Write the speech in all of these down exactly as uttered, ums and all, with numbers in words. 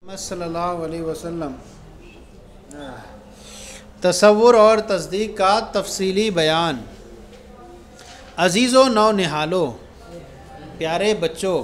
सल्लल्लाहु अलैहि वसल्लम तसव्वुर और तस्दीक का तफसीली बयान। अजीज़ो नौ निहालो, प्यारे बच्चों,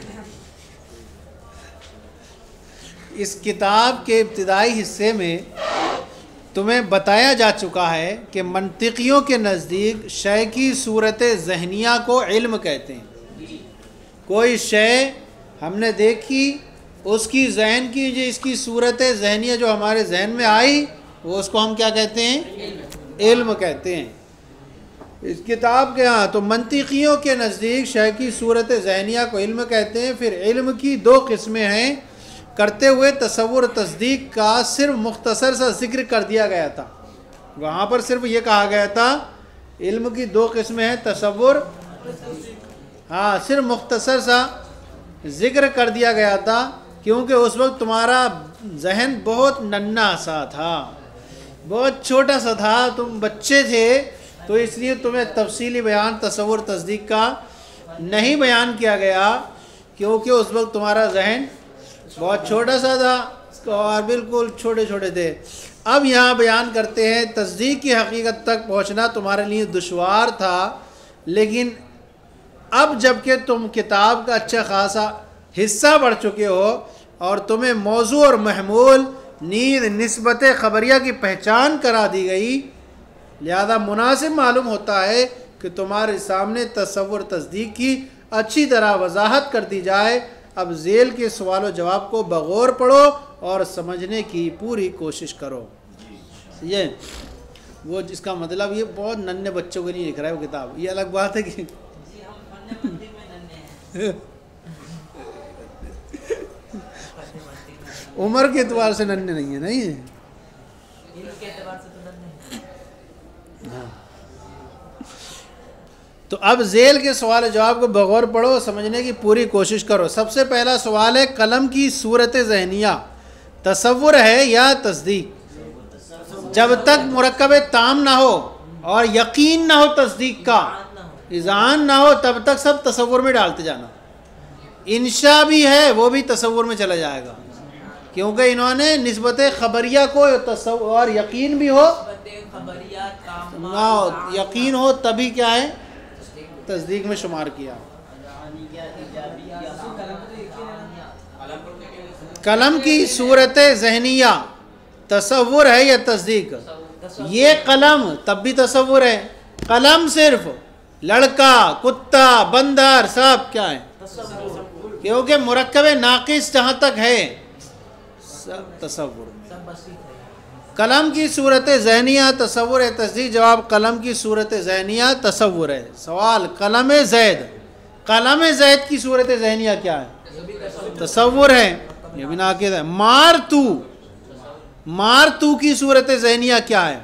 इस किताब के इब्तिदाई हिस्से में तुम्हें बताया जा चुका है कि मंतिकियों के नज़दीक शय की सूरत ज़हनिया को इल्म कहते हैं। कोई शय हमने देखी, उसकी जहन की जो इसकी सूरत ज़हनिया जो हमारे जहन में आई, वो उसको हम क्या कहते हैं? इल्म कहते हैं। इस किताब के यहाँ तो मंतिकियों के नज़दीक शय की सूरत ज़हनिया को इल्म कहते हैं। फिर इल्म की दो किस्में हैं, करते हुए तसव्वुर तस्दीक का सिर्फ मुख्तसर सा जिक्र कर दिया गया था। वहाँ पर सिर्फ ये कहा गया था इल्म की दो किस्में हैं, तसव्वुर, हाँ, सिर्फ मुख्तसर सा जिक्र कर दिया गया था, क्योंकि उस वक्त तुम्हारा जहन बहुत नन्हा सा था, बहुत छोटा सा था, तुम बच्चे थे, तो इसलिए तुम्हें तफसीली बयान तसव्वुर तस्दीक का नहीं बयान किया गया, क्योंकि उस वक्त तुम्हारा जहन बहुत छोटा सा था और बिल्कुल छोटे छोटे थे। अब यहाँ बयान करते हैं तस्दीक की हकीकत तक पहुँचना तुम्हारे लिए दुश्वार था, लेकिन अब जबकि तुम किताब का अच्छा खासा हिस्सा बढ़ चुके हो और तुम्हें मौजू और महमूल नींद निस्बत ख़बरिया की पहचान करा दी गई, लिहाजा मुनासिब मालूम होता है कि तुम्हारे सामने तसव्वुर तस्दीक की अच्छी तरह वजाहत कर दी जाए। अब झेल के सवाल जवाब को बगौर पढ़ो और समझने की पूरी कोशिश करो। ये वो जिसका मतलब ये बहुत नन्हे बच्चों को नहीं लिख रहा है वो किताब, ये अलग बात है कि उम्र के एतबार से नन्हे नहीं है, नहीं है, हाँ। तो अब झेल के सवाल जवाब को बगौर पढ़ो, समझने की पूरी कोशिश करो। सबसे पहला सवाल है, कलम की सूरत ज़हनिया तसव्वुर है या तस्दीक? जब तक मुरक्कब ताम ना हो और यकीन ना हो तस्दीक का, इज़ान ना हो, तब तक सब तसव्वुर में डालते जाना। इंशा भी है, वो भी तसव्वुर में चला जाएगा, क्योंकि इन्होंने निस्बत ख़बरिया को तसव्वुर और यकीन भी हो ना हो, यकीन हो तभी क्या है तस्दीक में शुमार किया। कलम की सूरत ज़हनिया तसव्वुर है या तस्दीक? ये कलम तब भी तसव्वुर है। कलम सिर्फ लड़का, कुत्ता, बंदर सब क्या है? क्योंकि मुरक्कब नाकिस जहाँ तक है सब तसव्वुर। कलम की सूरत ज़हनिया तसव्वुर है, तस्दीक? जवाब, कलम की सूरत ज़हनिया तसव्वुर है। सवाल, कलम ज़ैद, कलम ज़ैद की सूरत ज़हनिया क्या है? तसव्वुर है, ये भी नाकिस है। मार तू, मार तू की सूरत ज़हनिया क्या है?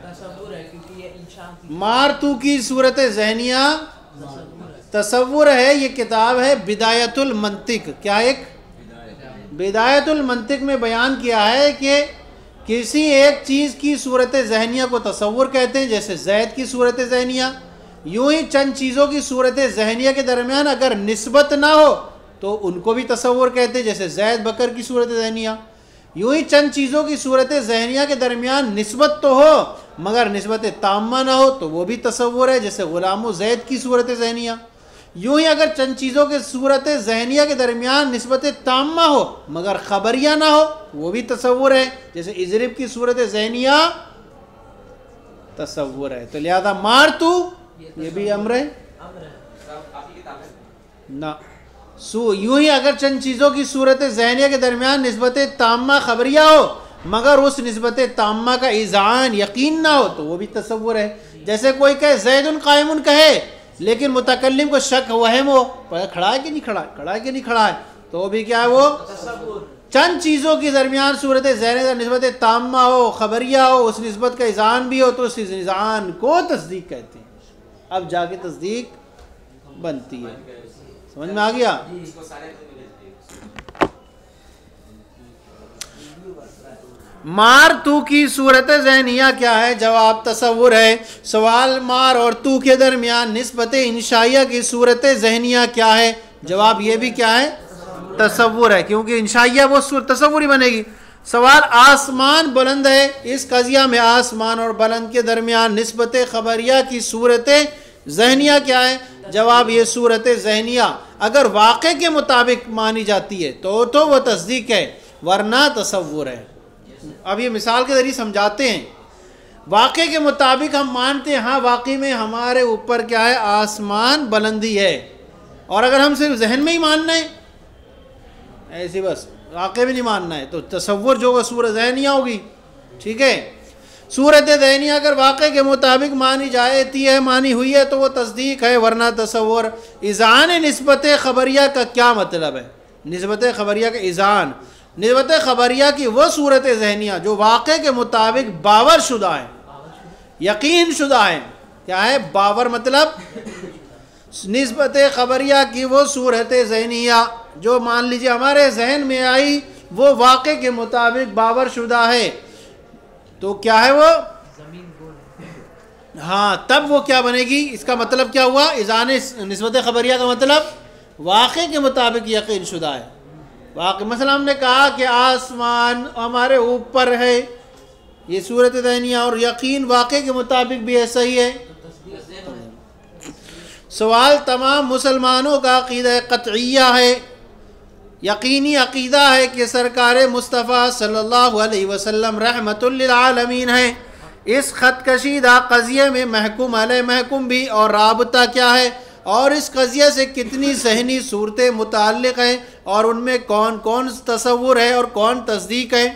मार तू की सूरत ज़हनिया तसव्वुर है। ये किताब है बिदायतुल मंतिक। क्या? एक बिदायतुल मंतिक में बयान किया है कि किसी एक चीज़ की सूरत ज़हनिया को तसव्वुर कहते हैं, जैसे जैद की सूरत ज़हनिया। यूँ ही चंद चीज़ों की सूरत ज़हनिया के दरमियान अगर निस्बत ना हो तो उनको भी तसव्वुर कहते हैं, जैसे जैद बकर की सूरत ज़हनिया। यूँ ही चंद चीज़ों की सूरत ज़हनिया के दरमियान निस्बत तो हो मगर निस्बत ताम्मा ना हो तो वो भी तसव्वुर है, जैसे ग़ुलाम जैद की सूरत ज़हनिया। यूँ ही अगर चंद चीज़ों के सूरत ज़हनिया के दरमियान निस्बत ताम्मा हो मगर ख़बरिया ना हो वो भी तसव्वुर है, जैसे इज़रिब की सूरत ज़हनिया तसव्वुर है। तो लिहाजा मार तू ये भी अम्र है ना। सू यूँ ही अगर चंद चीज़ों की सूरत ज़हनिया के दरमियान निस्बत ताम्मा ख़बरिया हो मगर उस निस्बत ताम्मा का इज़ान यकीन ना हो तो वो भी तसव्वुर है। जैसे कोई कहे ज़ैदुन क़ाइमुन कहे लेकिन मुतकल्लिम को शक वहम हो, खड़ा है कि नहीं खड़ा है, खड़ा है कि नहीं खड़ा है, तो वो भी क्या है? वो चंद चीज़ों के दरमियान सूरत ज़हनिया निस्बत ताम्मा हो, ख़बरिया हो, उस निस्बत का इज़ान भी हो तो उस इज़ान को तस्दीक कहते हैं। अब जाके तस्दीक बनती है। समझ में आ गया? मार तू की सूरत ज़हनिया क्या है? जवाब, तसव्वुर है। सवाल, मार और तू के दरमियान निस्बत इंशाइया की सूरत ज़हनिया क्या है? जवाब, ये भी क्या है? तसव्वुर है, क्योंकि इंशाइया वो सूरत तसव्वुर ही बनेगी। सवाल, आसमान बुलंद है, इस कजिया में आसमान और बुलंद के दरमियान निस्बत खबरिया की सूरत ज़हनिया क्या है? जवाब, ये सूरत ज़हनिया अगर वाक़े के मुताबिक मानी जाती है तो तो वो तस्दीक है, वरना तसव्वुर है। अब ये मिसाल के ज़रिए समझाते हैं। वाक़े के मुताबिक हम मानते हैं, हाँ वाकई में हमारे ऊपर क्या है? आसमान बुलंदी है। और अगर हम सिर्फ जहन में ही मानना है, ऐसे बस वाक़े में नहीं मानना है, तो तसव्वुर जो होगा सूरत ज़हनिया होगी। ठीक है, सूरत ज़हनिया अगर वाक़े के मुताबिक मानी जाती है, मानी हुई है, तो वो तस्दीक है, वरना तसव्वुर। इज़ान निस्बत ख़बरिया का क्या मतलब है? निस्बत ख़बरिया का इज़ान, निस्बत ख़बरिया की वो सूरत ज़हनिया जो वाक़े के मुताबिक बावर शुदा है, यकीन शुदा है। क्या है बावर? मतलब निस्बत ख़बरिया की वो सूरत ज़हनिया जो मान लीजिए हमारे जहन में आई, वो वाक़े के मुताबिक बावर शुदा है, तो क्या है वो? हाँ, तब वो क्या बनेगी? इसका मतलब क्या हुआ? इज़ान निस्बत ख़बरिया का मतलब वाक़े के मुताबिक यकीन शुदा है। वाक़ई मसला हमने कहा कि आसमान हमारे ऊपर है, ये सूरत ज़हनिया, और यकीन वाक़े के मुताबिक भी ऐसा ही है। सवाल, तमाम मुसलमानों का अक़ीदा क़त्इया है, यकीनी अक़ीदा है कि सरकार मुस्तफ़ा सल्लल्लाहु अलैहि वसल्लम रहमतुल लिल आलमीन है। इस ख़त कशीदा क़ज़िये में महकुम अलैह महकुम भी और राबता क्या है, और इस क़ज़िये से कितनी ज़हनी सूरतें मुताल्लिक़ हैं, और उनमें कौन कौन तसव्वुर है और कौन तस्दीक है?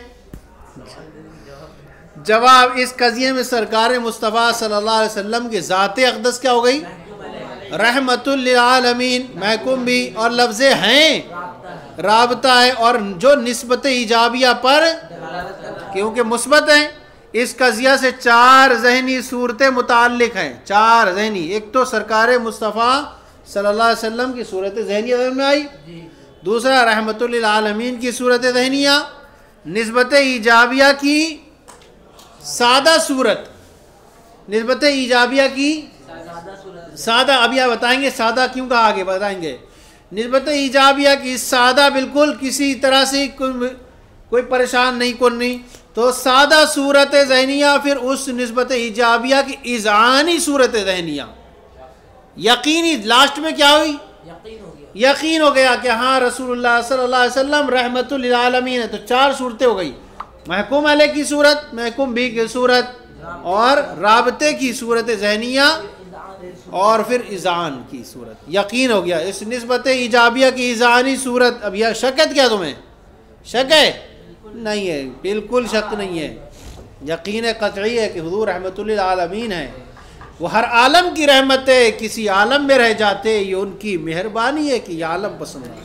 जवाब, इस क़ज़िये में सरकार मुस्तफ़ा सल्लल्लाहु अलैहि वसल्लम की ज़ात अक़दस क्या हो गई? रहमतुल लिल आलमीन महकुम भी, और लफ्ज़ हैं राबता है, और जो निस्बत इजाबिया पर क्योंकि मुस्बत हैं, इस कज़िया से चार ज़हनी सूरतें मुताल्लिक़ हैं। चार ज़हनी, एक तो सरकार मुस्तफ़ा सल्लल्लाहु अलैहि वसल्लम की सूरत ज़हनिया में आई, दूसरा रहमतुल लिल आलमीन की सूरत ज़हनिया, निस्बत इजाबिया की सादा सूरत, निस्बत इजाबिया की सादा, अभी आप बताएंगे सादा क्यों कहा, आगे बताएंगे। निस्बत इजाबिया की सादा, बिल्कुल किसी तरह से कोई, कोई परेशान नहीं कौन नहीं, तो सादा सूरत ज़हनिया, फिर उस निस्बत इजाबिया की इज़ानी सूरत ज़हनिया, यकीनी, लास्ट में क्या हुई? यकीन हो गया, यकीन हो गया कि हाँ रसूलुल्लाह सल्लल्लाहु अलैहि वसल्लम रहमतुल लिल आलमीन है। तो चार सूरतें हो गई, महकुम अलैह की सूरत, महकुम भी की सूरत, और राबते की सूरत ज़हनिया, और फिर इज़ान की सूरत। यकीन हो गया। इस निस्बत इजाबिया की इज़ानी सूरत, अब यह शक है क्या? तुम्हें शक है? नहीं है, बिल्कुल शक नहीं है, यकीन क़त्ई है कि हुज़ूर रहमतुल लिल आलमीन है। वो हर आलम की रहमत है, किसी आलम में रह जाते, ये उनकी मेहरबानी है कि ये आलम पसंद है।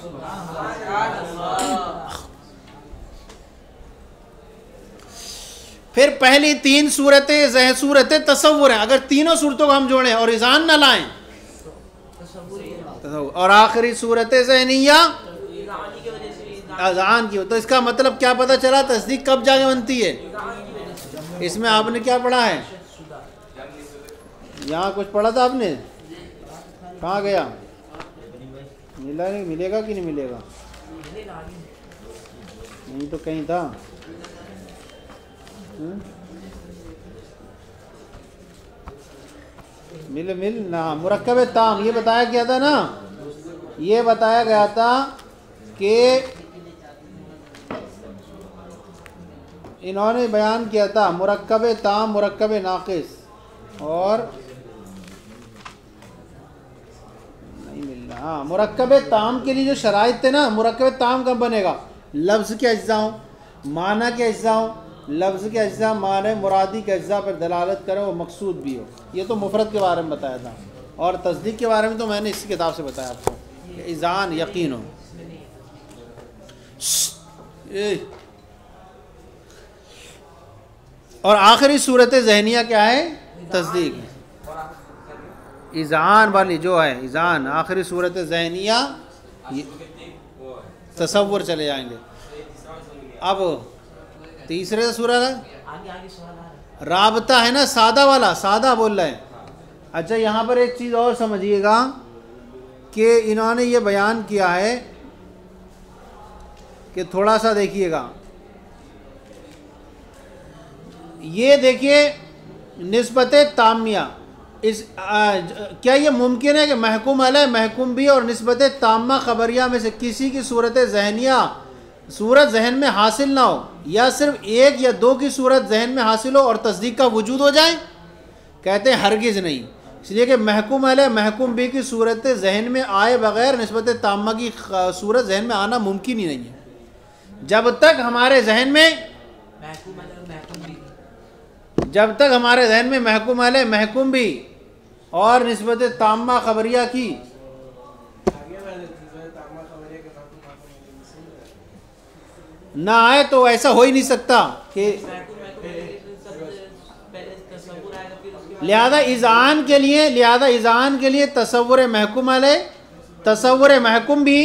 फिर पहली तीन सूरतें सूरतें तसव्वुर हैं, अगर तीनों सूरतों को हम जोड़ें और इज़ान न लाएं, और आखिरी सूरत ज़हनिया अज़ान की हो, तो इसका मतलब क्या पता चला? तस्दीक कब जाके बनती है? इसमें आपने क्या पढ़ा है? यहाँ कुछ पढ़ा था आपने? कहाँ गया? मिला नहीं? मिलेगा कि नहीं मिलेगा? नहीं तो कहीं था। मिल मिल ना मुरक्कब ताम, ये बताया गया था ना, ये बताया गया था कि इन्होंने बयान किया था मुरक्कब ताम, मुरक्कब नाक़िस, और नहीं मिल रहा। हाँ, मुरक्कब ताम के लिए जो शराइत थे ना, मुरक्कब ताम कब बनेगा? लफ्ज़ के अज्जा हों, माना के अज्जा हों, लफ्ज़ के अज्जा माने मुरादी के अज्जा पर दलालत करे, वो मकसूद भी हो। ये तो मुफरद के बारे में बताया था, और तस्दीक के बारे में तो मैंने इसी किताब से बताया आपको, इज़ान यकीन हो। और आखिरी सूरत ज़हनिया क्या है? तस्दीक। इज़ान वाली जो है, इज़ान आखिरी सूरत ज़हनिया, तसव्वुर चले जाएंगे। अब तीसरे सूरा राबता है ना, सादा वाला, सादा बोल रहे हैं। अच्छा, यहाँ पर एक चीज़ और समझिएगा कि इन्होंने ये बयान किया है कि थोड़ा सा देखिएगा, ये देखिए निस्बत तामिया, इस आ, क्या ये मुमकिन है कि महकुम अलैह महकुम भी और निस्बत तामा खबरिया में से किसी की सूरत जहनिया सूरत जहन में हासिल ना हो, या सिर्फ एक या दो की सूरत जहन में हासिल हो और तस्दीक का वजूद हो जाए? कहते हैं हरगिज़ नहीं, इसलिए कि महकुम अलैह महकुम भी की सूरत जहन में आए बग़ैर निस्बत तामा की सूरत जहन में आना मुमकिन ही नहीं है। जब तक हमारे जहन में जब तक हमारे जहन में महकुम अलैह महकुम भी और निस्बत तामा खबरिया की ना आए तो ऐसा हो ही नहीं सकता कि लिहाजा इज़ान के लिए लिहाजा इज़ान के लिए तसव्वुर महकुम अलैह तसव्वुर महकुम भी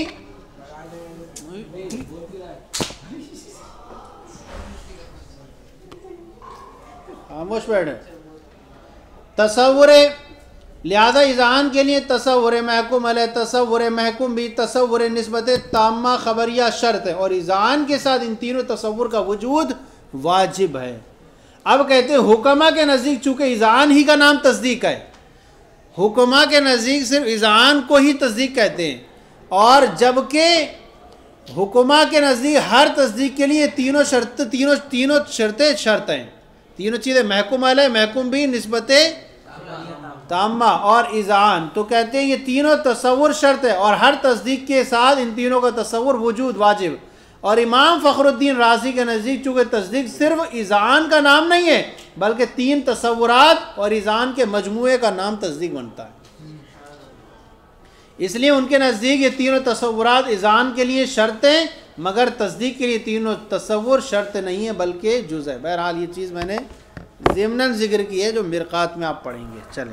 खामोश बैठ तसव्वुर लिहाजा इज़ान के लिए तसव्वुर महकुम अलैह तसव्वुर महकुम भी तसव्वुर निस्बत तामा खबरिया शर्त है, और इज़ान के साथ इन तीनों तसव्वुर का वजूद वाजिब है। अब कहते हैं हुक्मा के नज़दीक चूँकि इज़ान ही का नाम तस्दीक है, हुक्मा के नज़दीक सिर्फ इज़ान को ही तस्दीक कहते हैं, और जबकि हुक्मा के नज़दीक हर तस्दीक के लिए तीनों शर्त तीनों तीनों शर्तें शर्त हैं, तीनों चीज़ें महकुम अलैह महकुम भी निस्बत ताम्मा और इज़ान, तो कहते हैं ये तीनों तसव्वुर शर्त है और हर तस्दीक के साथ इन तीनों का तसव्वुर वजूद वाजिब। और इमाम फ़खरुद्दीन राज़ी के नज़दीक चूँकि तस्दीक सिर्फ इज़ान का नाम नहीं है बल्कि तीन तसव्वुरात और इज़ान के मजमूए का नाम तस्दीक बनता है, इसलिए उनके नज़दीक ये तीनों तसव्वुरात इज़ान के लिए शर्तें मगर तस्दीक के लिए तीनों तसव्वुर शर्त नहीं है बल्कि जुज़ है। बहरहाल ये चीज़ मैंने ज़िम्नन ज़िक्र की है जो मिरक़ात में आप पढ़ेंगे। चलें,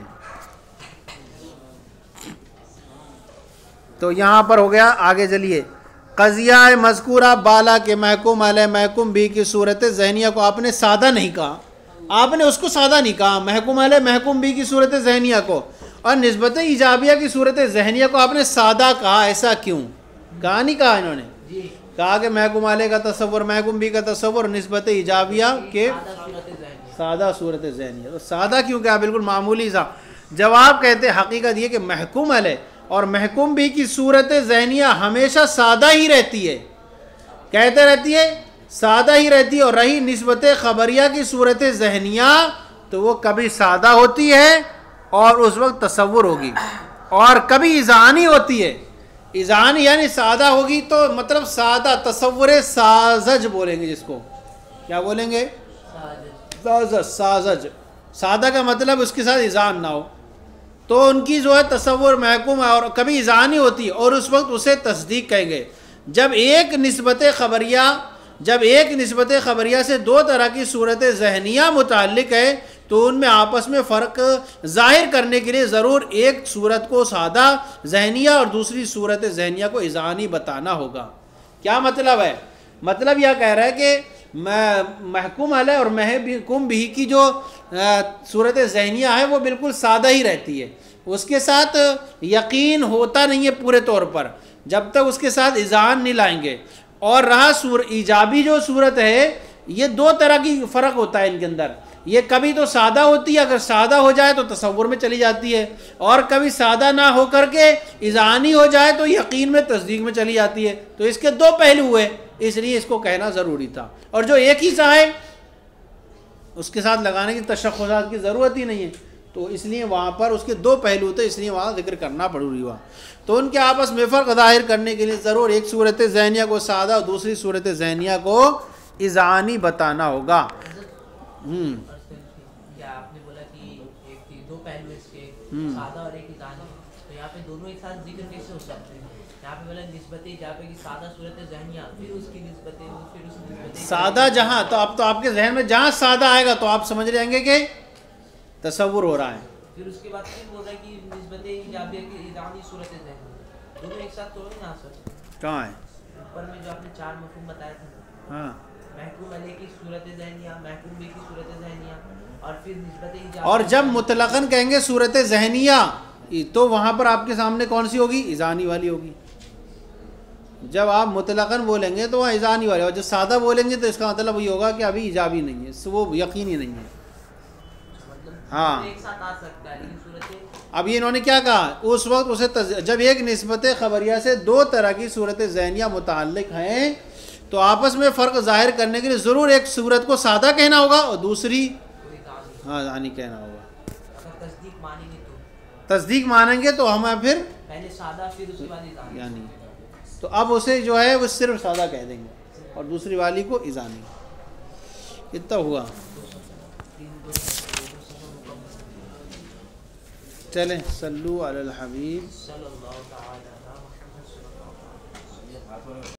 तो यहाँ पर हो गया, आगे चलिए। क़ज़िया मज़कूरा बाला के महकुम अलैह महकुम भी की सूरत ज़हनिया को आपने सादा नहीं कहा, आपने उसको सादा नहीं कहा, महकुम अलैह महकुम भी की सूरत ज़हनिया को, और निस्बत इजाबिया की सूरत ज़हनिया को आपने सादा कहा। ऐसा क्यों कहा? नहीं कहा इन्होंने, कहा कि महकुम अलैह का तसव्वुर महकुम भी का तसव्वुर निस्बत इजाबिया के सादा सूरत ज़हनिया, तो सादा क्यों कहा? बिल्कुल मामूली सा जवाब। कहते हकीकत ये कि महकुम अलैह और महकुम भी की सूरत ज़हनिया हमेशा सादा ही रहती है, कहते रहती है सादा ही रहती है, और रही निस्बत खबरिया की सूरत ज़हनिया तो वो कभी सादा होती है और उस वक्त तसव्वुर होगी, और कभी इज़ानी होती है। इज़ानी यानी सादा होगी तो मतलब सादा तसव्वुर साजज बोलेंगे, जिसको क्या बोलेंगे? साजज। साजज सादा का मतलब उसके साथ इज़ान ना हो, तो उनकी जो है तसव्वुर महकुम है और कभी इज़ानी होती है, और उस वक्त उसे तस्दीक कहेंगे। जब एक निस्बत खबरिया जब एक निस्बत खबरिया से दो तरह की सूरत ज़हनिया मुताल्लिक है तो उनमें आपस में फ़र्क ज़ाहिर करने के लिए ज़रूर एक सूरत को सादा ज़हनिया और दूसरी सूरत ज़हनिया को इज़ानी बताना होगा। क्या मतलब है? मतलब यह कह रहा है कि महकुम अलैह और महकुम भी की जो सूरत ज़हनिया है वो बिल्कुल सादा ही रहती है, उसके साथ यकीन होता नहीं है पूरे तौर पर जब तक उसके साथ इज़ान नहीं लाएंगे। और रहा सूर ईजाबी जो सूरत है, ये दो तरह की फ़र्क होता है इनके अंदर, ये कभी तो सादा होती है, अगर सादा हो जाए तो तसव्वुर में चली जाती है, और कभी सादा ना हो करके इज़ानी हो जाए तो यकीन में तस्दीक में चली जाती है। तो इसके दो पहलू हुए, इसलिए इसको कहना ज़रूरी था। और जो एक ही सा है उसके साथ लगाने की तशख़्ख़ुसात की ज़रूरत ही नहीं है, तो इसलिए वहाँ पर उसके दो पहलू थे, इसलिए वहाँ जिक्र करना ज़रूरी हुआ। तो उनके आपस में फ़र्क ज़ाहिर करने के लिए ज़रूर एक सूरत ज़हनिया को सादा और दूसरी सूरत ज़हनिया को इज़ानी बताना होगा। हम्म आपने बोला कि एक चीज़ दो पहलू इसके, सादा और एक इज़ानी, तो यहाँ पे दोनों एक साथ जिक्र कैसे हो सकते हैं? यहाँ पे बोला निस्बत इजाबे की सादा सूरत ज़हनिया, फिर उसकी निस्बत फिर उस निस्बत सादा जहाँ, तो अब तो आपके जहन में जहाँ सादा आएगा तो आप समझ जाएंगे कि तसव्वुर हो रहा है। फिर उसके बाद फिर बोल रहा है कि निस्बत इजाबे की इज़ानी सूरत ज़हनिया, दोनों एक साथ तो नहीं आ सकते। कहाँ है? ऊपर में जो आपने चार मफ़हूम बताया था, हाँ, महकुम अलैह की सूरत ज़हनिया, महकुम भी की सूरत ज़हनिया, और फिर निस्बत इजाबे। और जब मुतलक़न कहेंगे सूरत ज़हनिया तो वहाँ पर आपके सामने कौन सी होगी? इज़ानी वाली होगी। जब आप मुतलकन बोलेंगे तो वहाँ इजानी वाले, और जब सादा बोलेंगे तो इसका मतलब ये होगा कि अभी इजाबी नहीं है, वो यकीनी नहीं है। मतलब हाँ। एक साथ आ सकता है, लेकिन सूरत अब ये इन्होंने क्या कहा उस वक्त उसे तज... जब एक निस्बत खबरिया से दो तरह की सूरत ज़हनिया मुताल्लिक हैं तो आपस में फ़र्क ज़ाहिर करने के लिए ज़रूर एक सूरत को सादा कहना होगा और दूसरी कोई काम नहीं। हाँ ज़ानी कहना होगा। अगर तस्दीक मानेंगे तो तस्दीक मानेंगे तो हम फिर पहले सादा फिर उसके बाद इजानी। यानी तो अब उसे जो है वो सिर्फ सादा कह देंगे और दूसरी वाली को इजानी। कितना हुआ? चलें सल्लु अलल हबीब। सल्लल्लाहु अलैहि वसल्लम।